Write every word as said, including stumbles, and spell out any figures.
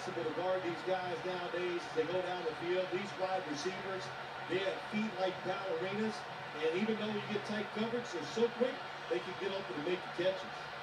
impossible to guard these guys nowadays as they go down the field. These wide receivers, they have feet like ballerinas, and even though you get tight coverage, they're so quick, they can get open and make the catches.